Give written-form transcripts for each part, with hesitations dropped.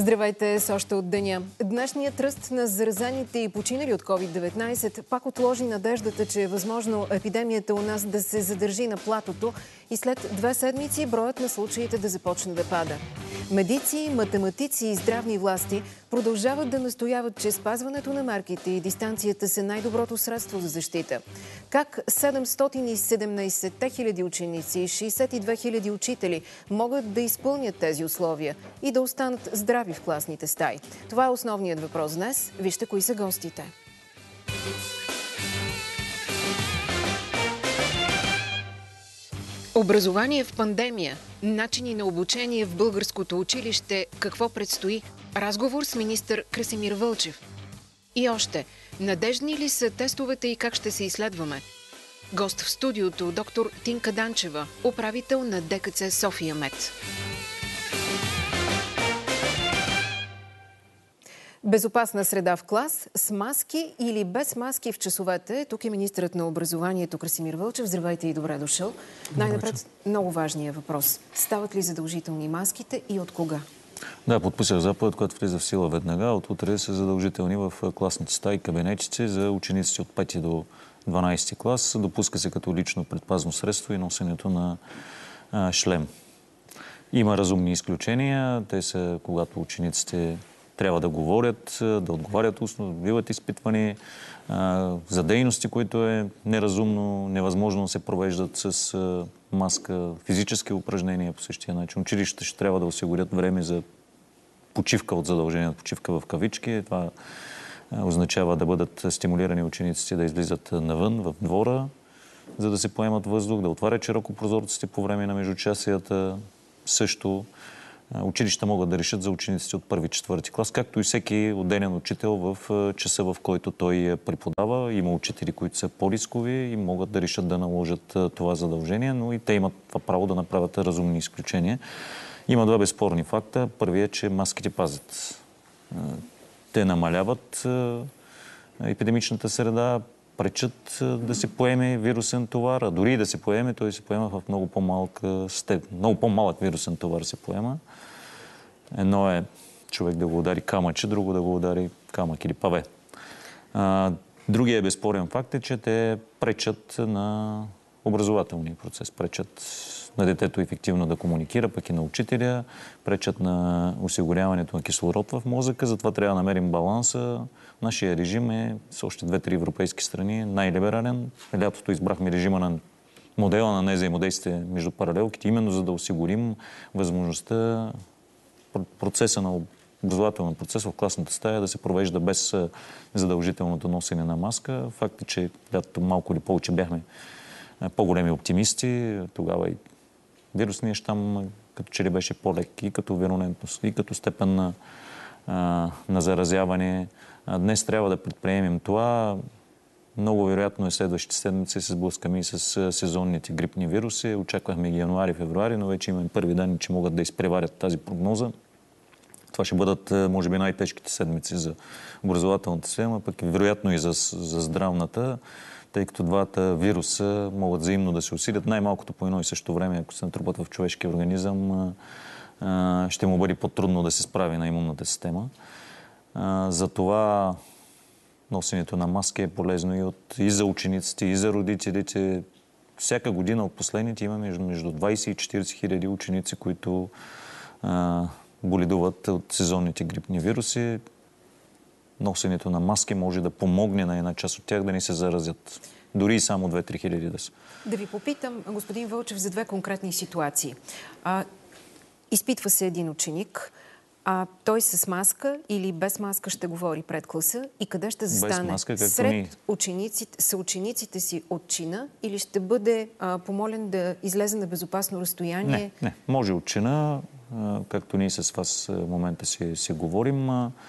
Здравейте с още от деня. Днешният ръст на заразените и починали от COVID-19 пак отложи надеждата, че е възможно епидемията у нас да се задържи на платото и след 2 седмици броят на случаите да започне да пада. Медици, математици и здравни власти продължават да настояват, че спазването на мерките и дистанцията са най-доброто средство за защита. Как 717 хиляди ученици и 62 хиляди учители могат да изпълнят тези условия и да останат здрави в класните стаи? Това е основният въпрос днес. Вижте кои са гостите. Образование в пандемия, начини на обучение в българското училище, какво предстои? Разговор с министър Красимир Вълчев. И още, надеждни ли са тестовете и как ще се изследваме? Гост в студиото доктор Тинка Данчева, управител на ДКЦ София Мед. Безопасна среда в клас, с маски или без маски в часовете. Тук е министърът на образованието Красимир Вълчев. Здравейте и добре дошъл. Най-напред много важният въпрос. Стават ли задължителни маските и от кога? Да, подписах заповед, която влиза в сила веднага. От утре са задължителни в класните стаи, кабинетите за учениците от 5 до 12 клас. Допуска се като лично предпазно средство и носенето на шлем. Има разумни изключения. Те са, когато учениците трябва да говорят, да отговарят устно, да биват изпитвани за дейности, които е неразумно, невъзможно да се провеждат с маска, физически упражнения по същия начин. Училищата ще трябва да осигурят време за почивка от задължения, почивка в кавички. Това означава да бъдат стимулирани учениците да излизат навън, в двора, за да се поемат въздух, да отварят широко прозорците по време на междучасията. Също училища могат да решат за учениците от 1-4 клас, както и всеки отделен учител в часа, в който той преподава. Има учители, които са по-рискови и могат да решат да наложат това задължение, но и те имат това право да направят разумни изключения. Има 2 безспорни факта. Първият е, че маските пазят. Те намаляват епидемичната среда, пречат да се поеме вирусен товар, а дори и да се поеме, той се поема в много по-малка степен. Много по-малък вирусен товар се поема. Едно е човек да го удари камъче, друго да го удари камък или паве. Другия безспорен факт е, че те пречат на образователния процес, пречат на детето ефективно да комуникира, пък и на учителя, пречат на осигуряването на кислород в мозъка, затова трябва да намерим баланса. Нашия режим е с още 2-3 европейски страни най-либерален. Лятото избрахме режима на модела на невзаимодействие между паралелките, именно за да осигурим възможността процеса на образователен процес в класната стая да се провежда без задължителното носене на маска. Факт е, че лятото малко или повече бяхме по-големи оптимисти. Тогава и вирусният щам като че ли беше по-лек и като вирулентност, и като степен на заразяване. Днес трябва да предприемем това. Много вероятно е следващите седмици се сблъскаме и с сезонните грипни вируси. Очаквахме ги януари-февруари, но вече имаме първи данни, че могат да изпреварят тази прогноза. Това ще бъдат, може би, най-тежките седмици за образователната система, пък вероятно и за здравната, тъй като двата вируса могат взаимно да се усилят. Най-малкото по едно и също време, ако се натрупат в човешкия организъм, ще му бъде по-трудно да се справи на имунната система. Затова носенето на маски е полезно и за учениците, и за родителите. Всяка година от последните има между 20 и 40 хиляди ученици, които боледуват от сезонните грипни вируси. Носенето на маски може да помогне на една част от тях да не се заразят. Дори и само 2-3 хиляди да са. Да ви попитам, господин Вълчев, за 2 конкретни ситуации. Изпитва се един ученик, той с маска или без маска ще говори пред класа и къде ще застане? Сред съучениците си от чина или ще бъде помолен да излезе на безопасно разстояние? Не. Може от чина, както ние с вас в момента си говорим.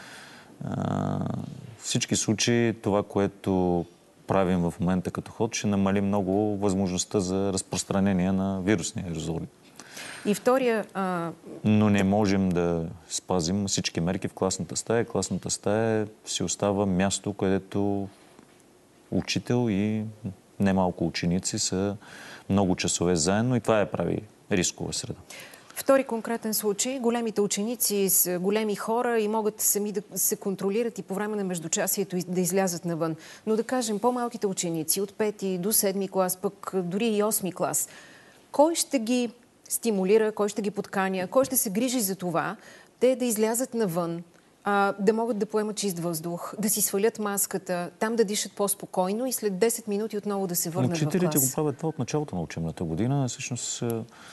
Всички случаи, това, което правим в момента като ход, ще намали много възможността за разпространение на вирусни аерозоли. И втория... Но не можем да спазим всички мерки в класната стая. Класната стая си остава място, където учител и немалко ученици са много часове заедно и това прави рискова среда. Втори конкретен случай. Големите ученици с големи хора и могат сами да се контролират и по време на междучасието да излязат навън. Но да кажем, по-малките ученици от 5 до 7 клас, пък дори и 8 клас, кой ще ги стимулира, кой ще ги подканя, кой ще се грижи за това те да излязат навън, да могат да поемат чист въздух, да си свалят маската, там да дишат по-спокойно и след 10 минути отново да се върнат в клас? Учителите го правят това от началото на учебната година. Всъщност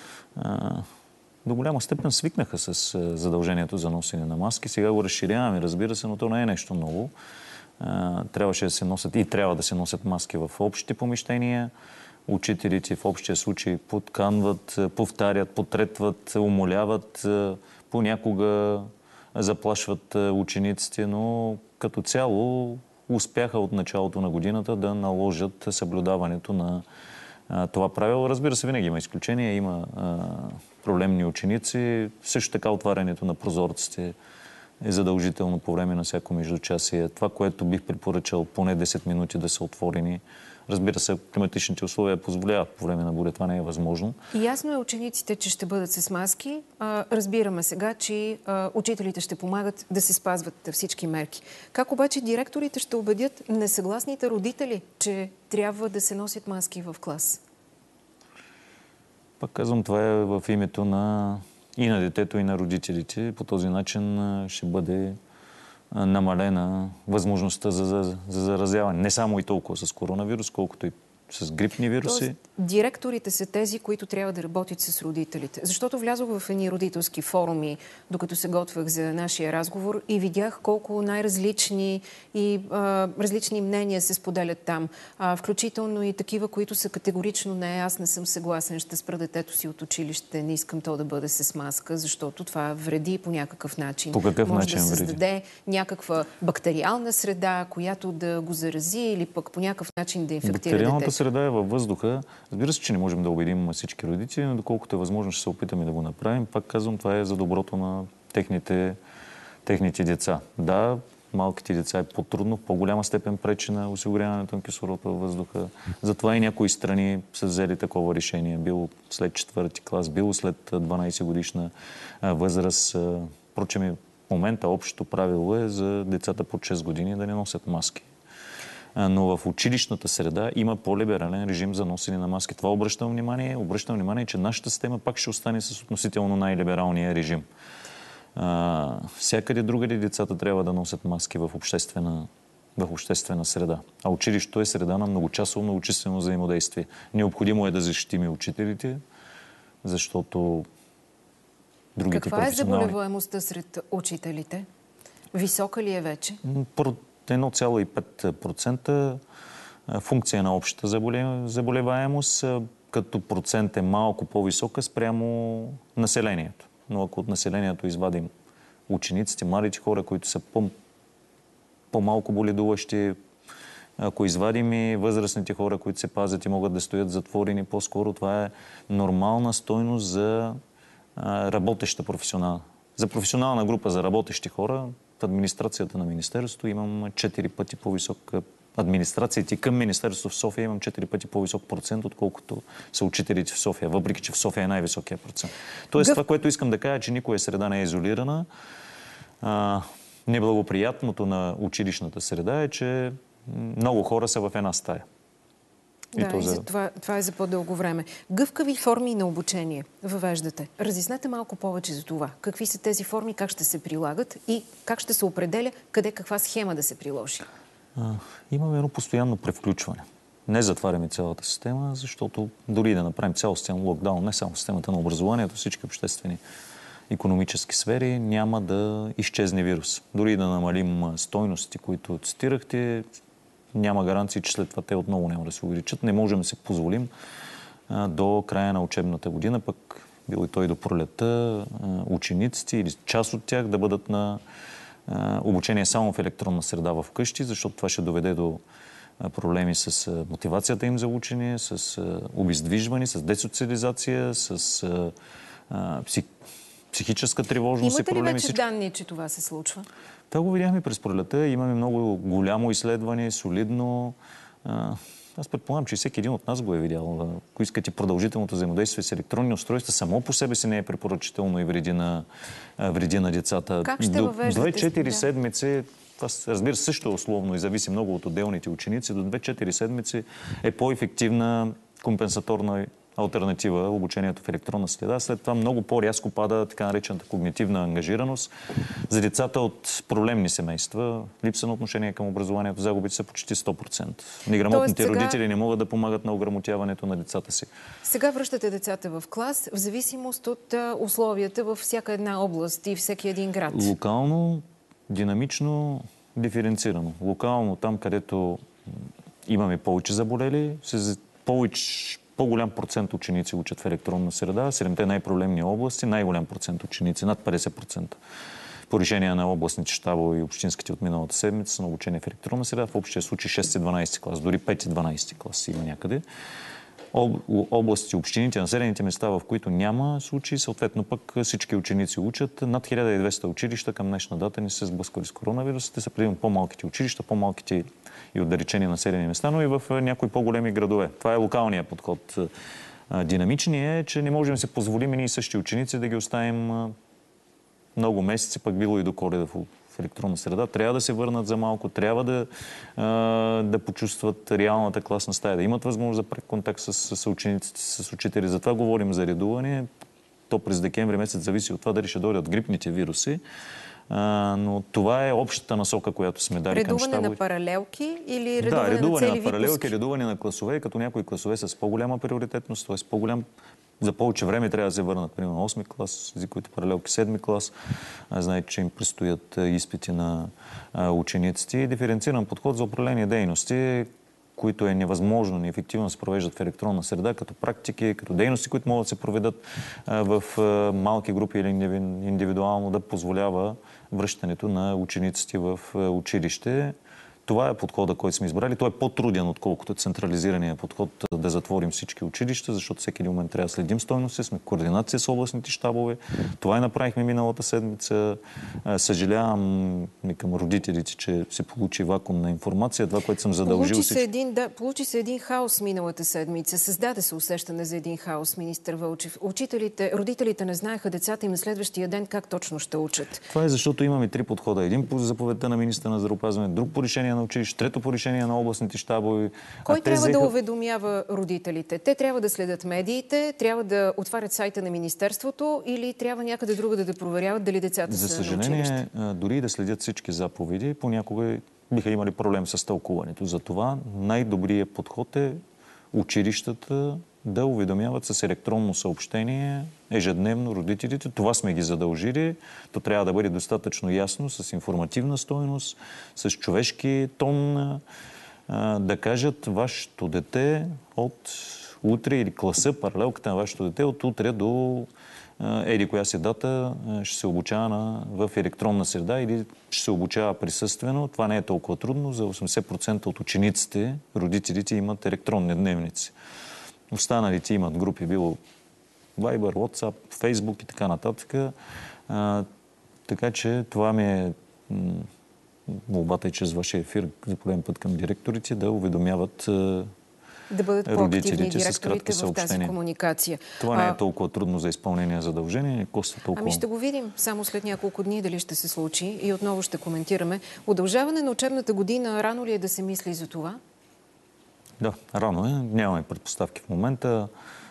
до голяма степен свикнаха с задължението за носене на маски. Сега го разширяваме, разбира се, но то не е нещо ново. Трябваше да се носят и трябва да се носят маски в общите помещения. Учителите в общия случай подканват, повтарят, потретват, умоляват, понякога заплашват учениците, но като цяло успяха от началото на годината да наложат съблюдаването на това правило. Разбира се, винаги има изключения, има проблемни ученици. Също така отварянето на прозорците е задължително по време на всяко междучасие. Това, което бих препоръчал поне 10 минути да са отворени. Разбира се, климатичните условия позволяват по време на буря. Това не е възможно. Ясно е учениците, че ще бъдат с маски. Разбираме сега, че учителите ще помагат да се спазват всички мерки. Как обаче директорите ще убедят несъгласните родители, че трябва да се носят маски в клас? Пак казвам, това е в името и на детето, и на родителите. По този начин ще бъде намалена възможността за заразяване. Не само и толкова с коронавирус, колкото и с грипни вируси. Тоест, директорите са тези, които трябва да работят с родителите. Защото влязох в едни родителски форуми, докато се готвях за нашия разговор и видях колко най-различни и различни мнения се споделят там. Включително и такива, които са категорично не, аз не съм съгласен, ще спра детето си от училище, не искам то да бъде с маска, защото това вреди по някакъв начин. По какъв може начин да вреди? създаде някаква бактериална среда, която да го зарази или пък по някакъв начин да инфектира детето. Среда е във въздуха. Разбира се, че не можем да убедим всички родители, но доколкото е възможно, ще се опитаме да го направим. Пак казвам, това е за доброто на техните деца. Да, малките деца е по-трудно, в по-голяма степен пречи на осигуряването на кислород във въздуха. Затова и някои страни са взели такова решение. Било след 4-ти клас, било след 12 годишна възраст. Впрочем, в момента общото правило е за децата под 6 години да не носят маски. Но в училищната среда има по-либерален режим за носене на маски. Това обръщам внимание. Обръщам внимание, че нашата система пак ще остане с относително най-либералния режим. Всякъде другаде децата трябва да носят маски в обществена среда. А училището е среда на многочасово, многочислено взаимодействие. Необходимо е да защитим и учителите, защото другите Каква е заболеваемостта сред учителите? Висока ли е вече? 1,5% функция на общата заболеваемост, като процент е малко по-висока спрямо населението. Но ако от населението извадим учениците, младите хора, които са по-малко боледуващи, ако извадим и възрастните хора, които се пазят и могат да стоят затворени, по-скоро това е нормална стойност за работеща професионална. За професионална група за работещи хора в администрацията на Министерството имам 4 пъти по-висок администрациите към Министерството в София имам 4 пъти по-висок процент, отколкото са учителите в София, въпреки че в София е най-високия процент. Тоест това, което искам да кажа, е, че никоя среда не е изолирана. Неблагоприятното на училищната среда е, че много хора са в една стая. Това е за по-дълго време. Гъвкави форми на обучение въвеждате. Разяснете малко повече за това. Какви са тези форми, как ще се прилагат и как ще се определя къде каква схема да се приложи? Имаме едно постоянно превключване. Не затваряме цялата система, защото дори да направим цялостен локдаун, не само системата на образованието, всички обществени икономически сфери, няма да изчезне вирус. Дори да намалим стойности, които цитирахте, няма гаранции, че след това те отново няма да се увеличат. Не можем да се позволим до края на учебната година, пък било и той до пролетта, учениците или част от тях да бъдат на обучение само в електронна среда в къщи, защото това ще доведе до проблеми с мотивацията им за учене, с обездвижване, с десоциализация, с психическа тревожност и проблеми. Имате ли вече данни, че това се случва? Това го видяхме през пролета. Имаме много голямо изследване, солидно. аз предполагам, че всеки един от нас го е видял. Ако искате продължителното взаимодействие с електронни устройства, само по себе си не е препоръчително и вреди на децата. Как ще въвеждате? 2-4 седмици, това разбира се също е условно и зависи много от отделните ученици, до 2-4 седмици е по-ефективна компенсаторна алтернатива обучението в електронна среда. След това много по-рязко пада така наречената когнитивна ангажираност. За децата от проблемни семейства, липса на отношение към образованието, загубите са почти 100%. Неграмотните родители не могат да помагат на ограмотяването на децата си. Сега връщате децата в клас в зависимост от условията във всяка една област и всеки един град. Локално, динамично, диференцирано. Локално, там където имаме повече заболели, по-голям процент ученици учат в електронна среда, 7-те най-проблемни области, най-голям процент ученици, над 50%. По решение на областните щабове и общинските от миналата седмица са на обучение в електронна среда, в общия случай 6-12 клас, дори 5-12 клас има някъде. Областите, общините, населените места, в които няма случаи, съответно пък всички ученици учат. Над 1200 училища към днешна дата не се сблъсквали с коронавируса. Те са предимно по-малките училища, по-малките и отдалечени населени места, но и в някои по-големи градове. Това е локалният подход. Динамичният е, че не можем да се позволим и същи ученици да ги оставим много месеци, пък било и до Коледа в електронна среда. Трябва да се върнат за малко, трябва да почувстват реалната класна стая, да имат възможност за прек контакт с учениците, с учители. Затова говорим за редуване. То през декември месец зависи от това дали ще дойдат грипните вируси. Но това е общата насока, която сме дали към щабовете. Редуване на паралелки или редуване на цели редуване на паралелки, випуски? редуване на класове, като някои класове с по-голяма приоритетност, т.е. за повече време трябва да се върнат, примерно 8-ми клас, езиковите паралелки 7-ми клас. Знаете, че им предстоят изпити на учениците. И диференциран подход за определени дейности, които е невъзможно, неефективно да се провеждат в електронна среда, като практики, като дейности, които могат да се проведат в малки групи или индивидуално, да позволява връщането на учениците в училище. Това е подходът, който сме избрали. Той е по-труден, отколкото централизирания подход да затворим всички училища, защото всеки един момент трябва да следим стойности, сме в координация с областните щабове. Това и направихме миналата седмица. Съжалявам към родителите, че се получи вакуум на информация. Това, което съм задължил Получи се един хаос миналата седмица. Създаде се усещане за един хаос, министър Вълчев. Родителите не знаеха децата им на следващия ден как точно ще учат. Това е защото имаме три подхода. Един по заповедта на министъра на здравеопазването, друг по решение на училище, трето по решение на областните щабове. Кой трябва да уведомява родителите? Те трябва да следят медиите, трябва да отварят сайта на министерството или трябва някъде другаде да проверяват дали децата са на училище? За съжаление, дори и да следят всички заповеди, понякога биха имали проблем с тълкуването. Затова най-добрият подход е училищата да уведомяват с електронно съобщение ежедневно родителите. Това сме ги задължили. То трябва да бъде достатъчно ясно, с информативна стойност, с човешки тон, да кажат вашето дете от утре или класа, паралелката на вашето дете от утре до еди коя си дата ще се обучава в електронна среда или ще се обучава присъствено. Това не е толкова трудно. За 80% от учениците, родителите имат електронни дневници. Останалите имат групи, било Viber, WhatsApp, Facebook и така нататък. Така че това ми е молбата и чрез вашия ефир за пореден път към директорите да уведомяват да бъдат по-активни директорите в тази комуникация. Това не е толкова трудно за изпълнение задължение, не коста толкова. Ами ще го видим само след няколко дни дали ще се случи и отново ще коментираме. Удължаване на учебната година, рано ли е да се мисли за това? Да, рано е. Нямаме предпоставки в момента.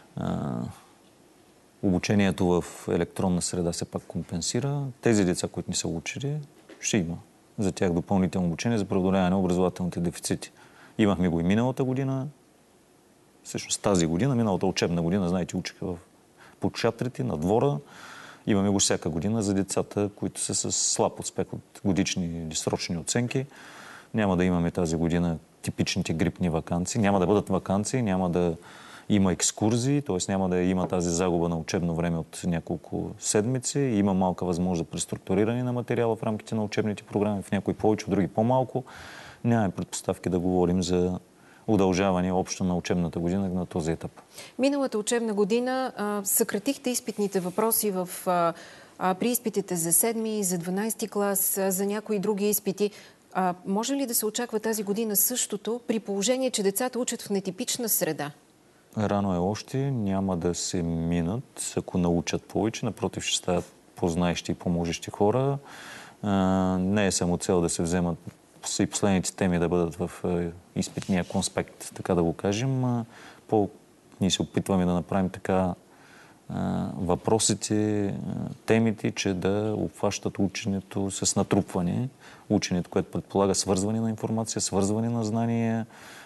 Обучението в електронна среда се пак компенсира. Тези деца, които не са учили, ще има за тях допълнително обучение за преодоляване на образователните дефицити. Имахме го и миналата година. Всъщност тази година, миналата учебна година, знаете, учиха под шатрите, на двора. Имаме го всяка година за децата, които са с слаб успех от годични или срочни оценки. Няма да имаме тази година типичните грипни ваканции. Няма да бъдат ваканции, няма да има екскурзии, т.е. няма да има тази загуба на учебно време от няколко седмици. Има малка възможност за преструктуриране на материала в рамките на учебните програми, в някои повече, в други по-малко. Нямаме предпоставки да говорим за удължаване общо на учебната година на този етап. Миналата учебна година съкратихте изпитните въпроси при изпитите за 7-ми, за 12-ти клас, за някои други изпити. Може ли да се очаква тази година същото, при положение, че децата учат в нетипична среда? Рано е още, няма да се минат, ако научат повече. Напротив, ще стават познаещи и поможещи хора. Не е само цел да се вземат и последните теми да бъдат в изпитния конспект, така да го кажем. Ние се опитваме да направим така въпросите, темите, че да обхващат ученето с натрупване. Ученето, което предполага свързване на информация, свързване на знания.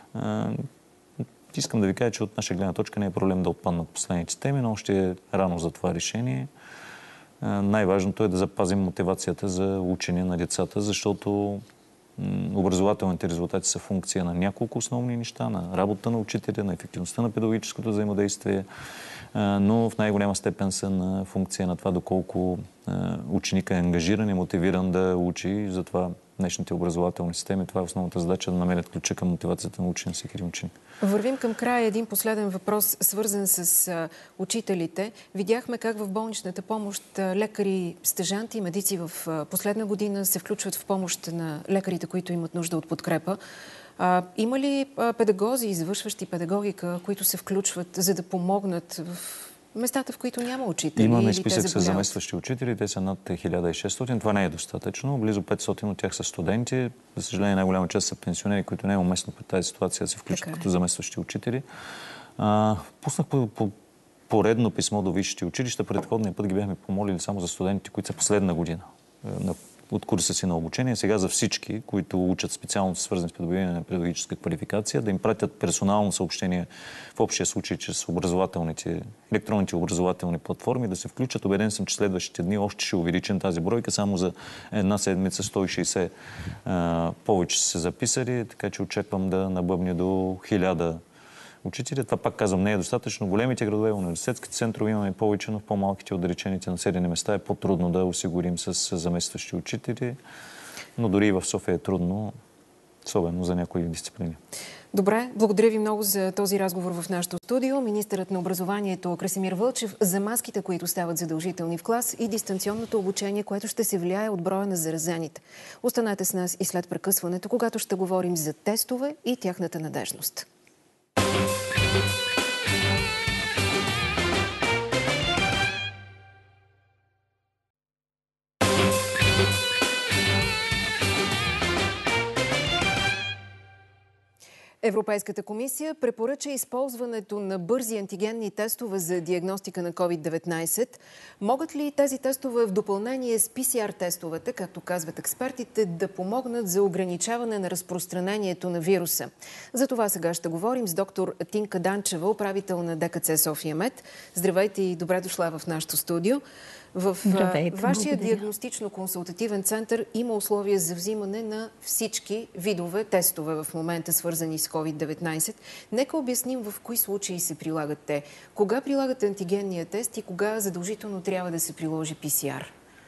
Искам да ви кажа, че от наша гледна точка не е проблем да отпаднат последните теми, но още е рано за това решение. Най-важното е да запазим мотивацията за учене на децата, защото образователните резултати са функция на няколко основни неща, на работа на учителя, на ефективността на педагогическото взаимодействие, но в най-голяма степен са на функция на това доколко ученика е ангажиран и мотивиран да учи. Затова днешните образователни системи, това е основната задача, да намерят ключа към мотивацията на ученик, всеки един ученик. Вървим към края. Един последен въпрос, свързан с учителите. Видяхме как в болничната помощ лекари, стажанти и медици в последна година се включват в помощ на лекарите, които имат нужда от подкрепа. Има ли педагози, завършващи педагогика, които се включват, за да помогнат в местата, в които няма учители? Имаме списък с заместващи учители. Те са над 1600. Това не е достатъчно. Близо 500 от тях са студенти. За съжаление, най-голяма част са пенсионери, които не е уместно при тази ситуация да се включат като заместващи учители. Пуснах поредно писмо до висшите училища. Предходния път ги бяхме помолили само за студентите, които са последна година от курса си на обучение. Сега за всички, които учат специално свързани с придобиване на педагогическа квалификация, да им пратят персонално съобщение в общия случай чрез електронните образователни платформи, да се включат. Убеден съм, че следващите дни още ще увеличим тази бройка. Само за една седмица 160 повече са се записали, така че очаквам да набъбне до 1000 учители. Това, пак казвам, не е достатъчно. Големите градове, университетските центрове имаме повече, но в по-малките отдалечените населени места е по-трудно да осигурим с заместващи учители. Но дори и в София е трудно, особено за някои дисциплини. Добре, благодаря ви много за този разговор в нашото студио. Министърът на образованието Красимир Вълчев за маските, които стават задължителни в клас, и дистанционното обучение, което ще се влияе от броя на заразените. Останете с нас и след прекъсването, когато ще говорим за тестове и тяхната надежност. Европейската комисия препоръча използването на бързи антигенни тестове за диагностика на COVID-19. Могат ли тези тестове в допълнение с PCR-тестовете, както казват експертите, да помогнат за ограничаване на разпространението на вируса? За това сега ще говорим с доктор Тинка Данчева, управител на ДКЦ София Мед. Здравейте и добре дошла в нашото студио. В вашия диагностично-консултативен център има условия за взимане на всички видове тестове в момента, свързани с COVID-19. Нека обясним в кои случаи се прилагат те. Кога прилагат антигенния тест и кога задължително трябва да се приложи PCR?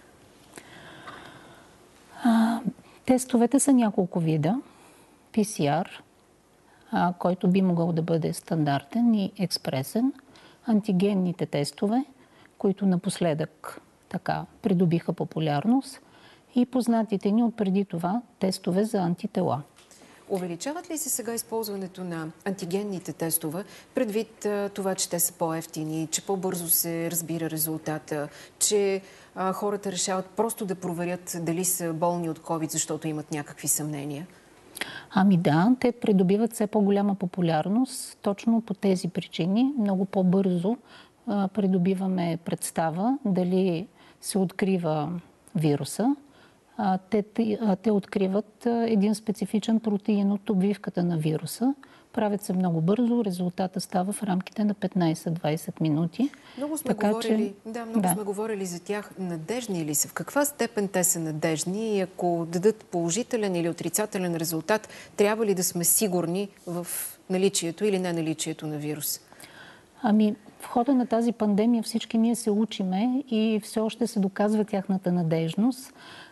Тестовете са няколко вида. PCR, който би могъл да бъде стандартен и експресен. Антигенните тестове, които напоследък така придобиха популярност, и познатите ни от преди това тестове за антитела. Увеличават ли се сега използването на антигенните тестове, предвид това, че те са по-евтини, че по-бързо се разбира резултата, че хората решават просто да проверят дали са болни от COVID, защото имат някакви съмнения? Ами да, те придобиват все по-голяма популярност. Точно по тези причини много по-бързо придобиваме представа дали се открива вируса. Те откриват един специфичен протеин от обвивката на вируса. Правят се много бързо, резултата става в рамките на 15-20 минути. Много сме говорили за тях. Надежни ли са? В каква степен те са надежни? И ако дадат положителен или отрицателен резултат, трябва ли да сме сигурни в наличието или неналичието на вирус? Ами, в хода на тази пандемия всички ние се учиме и все още се доказва тяхната надежност.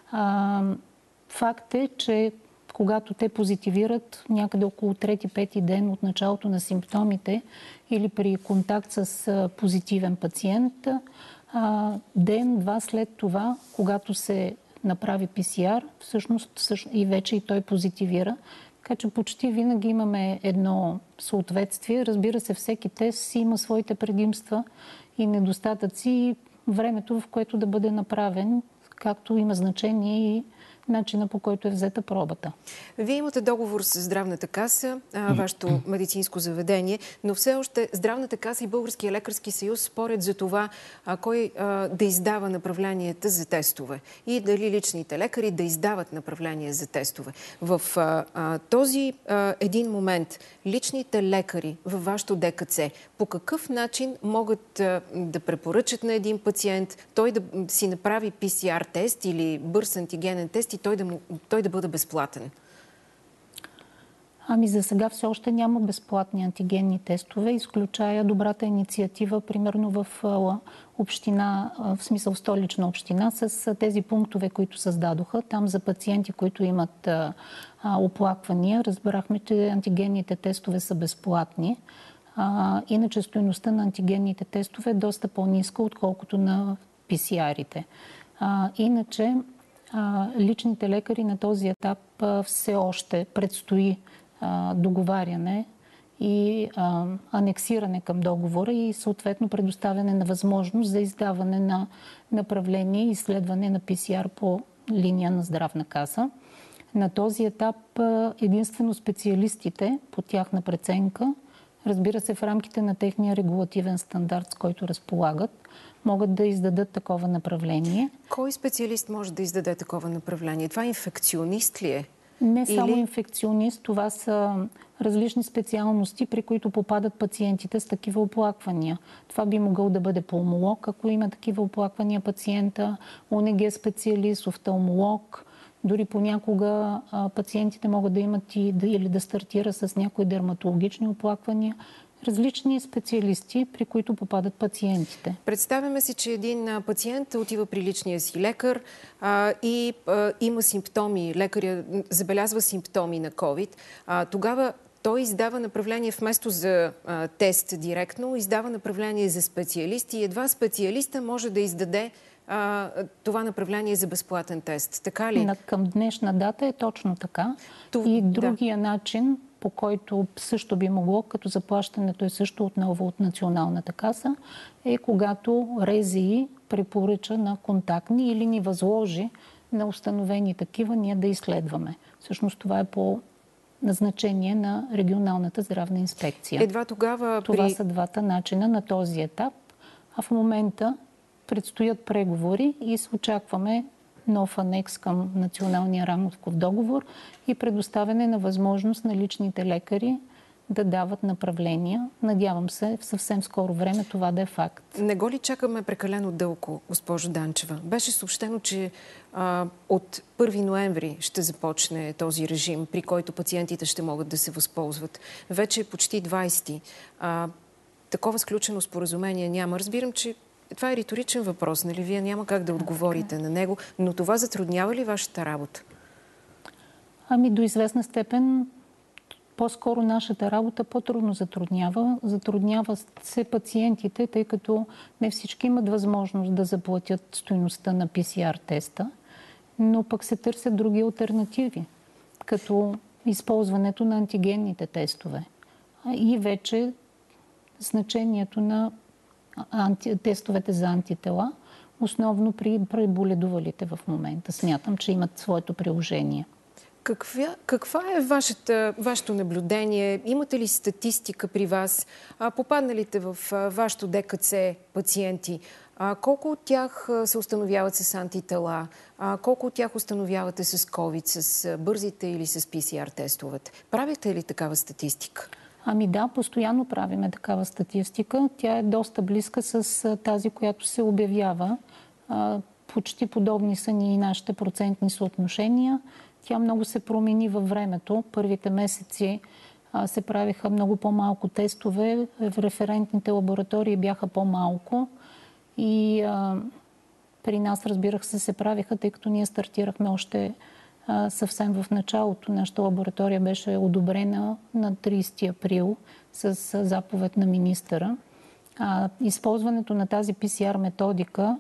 Факт е, че когато те позитивират някъде около 3-5 ден от началото на симптомите или при контакт с позитивен пациент, ден-два след това, когато се направи PCR, всъщност и вече и той позитивира. Така че почти винаги имаме едно съответствие. Разбира се, всеки тест си има своите предимства и недостатъци и времето, в което да бъде направен, както има значение и начина, по който е взета пробата. Вие имате договор с Здравната каса, вашето медицинско заведение, но все още Здравната каса и Българския лекарски съюз спорят за това кой да издава направленията за тестове и дали личните лекари да издават направления за тестове. В този един момент личните лекари във вашето ДКЦ по какъв начин могат да препоръчат на един пациент той да си направи PCR тест или бърз антигенен тест и той да бъде безплатен? Ами за сега все още няма безплатни антигенни тестове, изключая добрата инициатива, примерно в община, в смисъл Столична община, с тези пунктове, които създадоха. Там за пациенти, които имат оплаквания, разбрахме, че антигенните тестове са безплатни. Иначе стойността на антигенните тестове е доста по-ниска, отколкото на PCR-ите. Иначе личните лекари на този етап все още предстои договаряне и анексиране към договора и съответно предоставяне на възможност за издаване на направление и изследване на PCR по линия на Здравна каса. На този етап единствено специалистите по тяхна преценка, разбира се в рамките на техния регулативен стандарт, с който разполагат, могат да издадат такова направление. Кой специалист може да издаде такова направление? Това инфекционист ли е? Не само инфекционист, това са различни специалности, при които попадат пациентите с такива оплаквания. Това би могъл да бъде пулмолог, ако има такива оплаквания пациента, ОНГ специалист, офталмолог. Дори понякога пациентите могат да имат или да стартира с някои дерматологични оплаквания. Различни специалисти, при които попадат пациентите. Представяме си, че един пациент отива при личния си лекар и има симптоми, лекаря забелязва симптоми на COVID. Тогава той издава направление вместо за тест директно, издава направление за специалист и едва специалиста може да издаде това направление за безплатен тест. Така ли? Към днешна дата е точно така. И другия начин, по който също би могло, като заплащането е също отново от Националната каса, е когато РЗИ препоръча на контактни или ни възложи на установени такива ние да изследваме. Всъщност това е по назначение на регионалната здравна инспекция. Едва тогава Това са двата начина на този етап. А в момента предстоят преговори и се очакваме нов анекс към Националния рамков договор и предоставяне на възможност на личните лекари да дават направления. Надявам се в съвсем скоро време това да е факт. Не го ли чакаме прекалено дълго, госпожо Данчева? Беше съобщено, че от 1 ноември ще започне този режим, при който пациентите ще могат да се възползват. Вече е почти 20. Такова сключено споразумение няма. Разбирам, че това е риторичен въпрос, нали? Вие няма как да отговорите на него, но това затруднява ли вашата работа? Ами до известна степен по-скоро нашата работа по-трудно затруднява. Затруднява се пациентите, тъй като не всички имат възможност да заплатят стойността на PCR теста, но пък се търсят други алтернативи, като използването на антигенните тестове. И вече значението на тестовете за антитела, основно при преболедувалите в момента. Смятам, че имат своето приложение. Каква е вашето наблюдение? Имате ли статистика при вас? Попадналите в вашето ДКЦ пациенти, колко от тях се установяват с антитела? Колко от тях установявате с COVID, с бързите или с PCR тестовете? Правите ли такава статистика? Ами да, постоянно правиме такава статистика. Тя е доста близка с тази, която се обявява. Почти подобни са ни и нашите процентни съотношения. Тя много се промени във времето. Първите месеци се правиха много по-малко тестове. В референтните лаборатории бяха по-малко. И при нас, разбирах се правиха, тъй като ние стартирахме още съвсем в началото. Нашата лаборатория беше одобрена на 30 април с заповед на министъра. Използването на тази PCR методика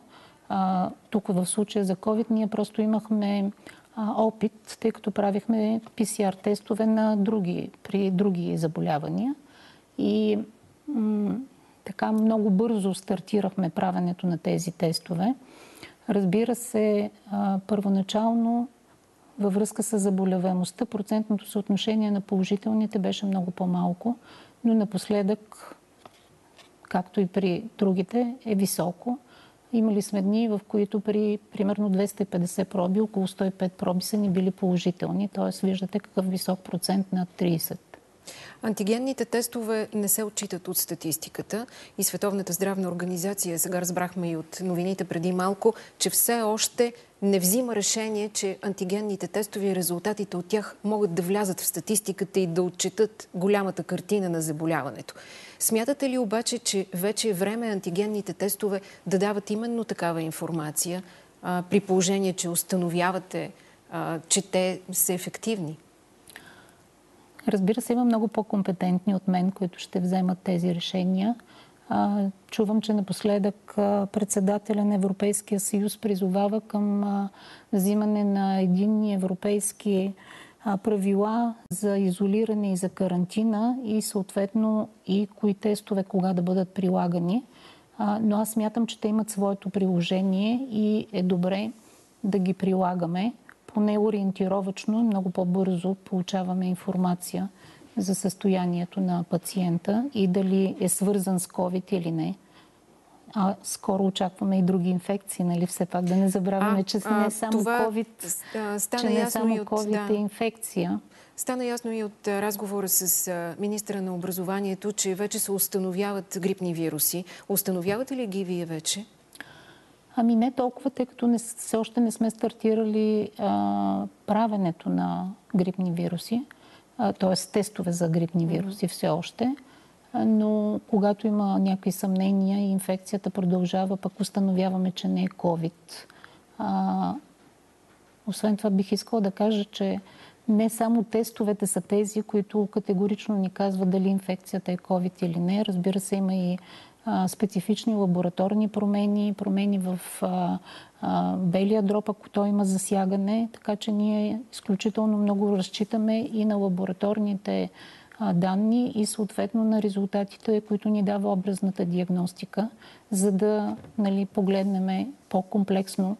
Тук в случая за COVID ние просто имахме опит, тъй като правихме PCR тестове при други заболявания. И така много бързо стартирахме правенето на тези тестове. Разбира се, първоначално във връзка с заболеваемостта, процентното съотношение на положителните беше много по-малко, но напоследък, както и при другите, е високо. Имали сме дни, в които при примерно 250 проби, около 105 проби са ни били положителни. Т.е. виждате какъв висок процент над 30. Антигенните тестове не се отчитат от статистиката и Световната здравна организация, сега разбрахме и от новините преди малко, че все още не взима решение, че антигенните тестове и резултатите от тях могат да влязат в статистиката и да отчитат голямата картина на заболяването. Смятате ли обаче, че вече е време антигенните тестове да дават именно такава информация, при положение, че установявате, че те са ефективни? Разбира се, има много по-компетентни от мен, които ще вземат тези решения. Чувам, че напоследък председателя на Европейския съюз призовава към взимане на единни европейски правила за изолиране и за карантина и съответно и кои тестове кога да бъдат прилагани. Но аз смятам, че те имат своето приложение и е добре да ги прилагаме. Поне ориентировачно и много по-бързо получаваме информация за състоянието на пациента и дали е свързан с COVID или не. Скоро очакваме и други инфекции, нали? Все пак да не забравяме, че не само COVID е инфекция. Стана ясно и от разговора с министра на образованието, че вече се установяват грипни вируси. Установявате ли ги вие вече? Ами не толкова, тъй като все още не сме стартирали правенето на грипни вируси, т.е. тестове за грипни вируси все още. Но когато има някакви съмнения и инфекцията продължава, пък установяваме, че не е COVID. Освен това бих искала да кажа, че не само тестовете са тези, които категорично ни казват дали инфекцията е COVID или не. Разбира се, има и специфични лабораторни промени в белия дроб, ако той има засягане. Така че ние изключително много разчитаме и на лабораторните данни и съответно на резултатите, които ни дава образната диагностика, за да погледнем по-комплексно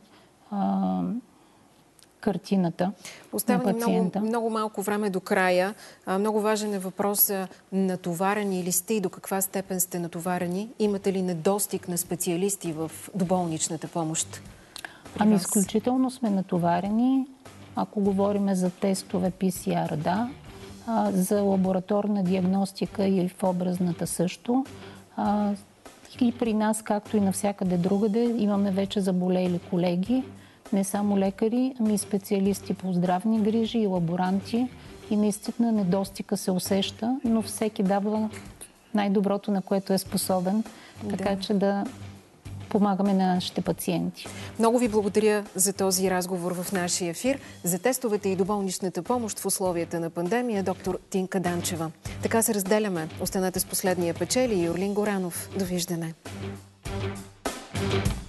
картината на пациента. Много малко време до края. Много важен е въпросът: натоварени ли сте и до каква степен сте натоварени? Имате ли недостиг на специалисти в доболничната помощ? Ами изключително сме натоварени. Ако говорим за тестове PCR, да. За лабораторна диагностика и в образната също. И при нас, както и навсякъде другаде, имаме вече заболели колеги. Не само лекари, ами и специалисти по здравни грижи и лаборанти. И наистина недостига се усеща, но всеки дава най-доброто, на което е способен, така че да помагаме на нашите пациенти. Много ви благодаря за този разговор в нашия ефир. За тестовете и доболничната помощ в условията на пандемия, доктор Тинка Данчева. Така се разделяме. Останете с последния печели и Орлин Горанов. Довиждане.